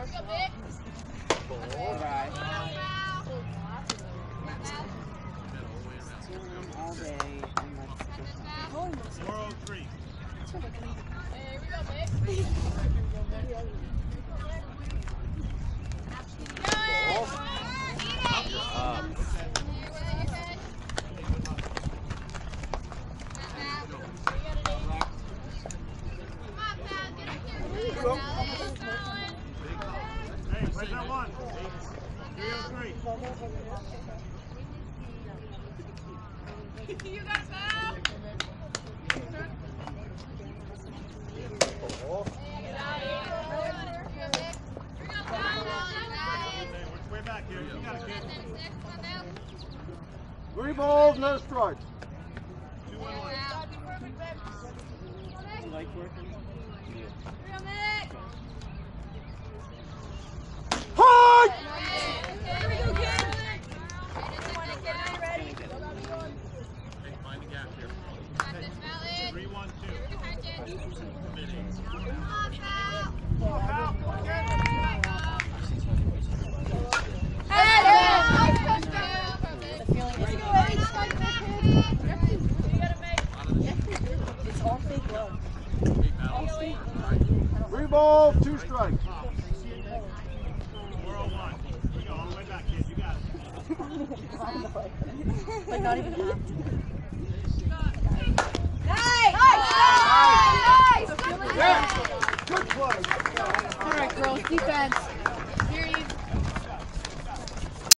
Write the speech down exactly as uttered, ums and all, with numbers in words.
All right. All day and let's four oh three. Here we go, Vic. Hey, where's that one? three oh three. You got a foul? Way back here. You got a kid. Three balls, no strikes. Two one one. You like working? High! Here we go, kid. Find the gap here. three one two. It's all fake love. All fake. Three balls, two strikes. four oh one. Here we go. All the way back, kid. You got it. Like not even half. Yeah. Good play. All right, girls, defense.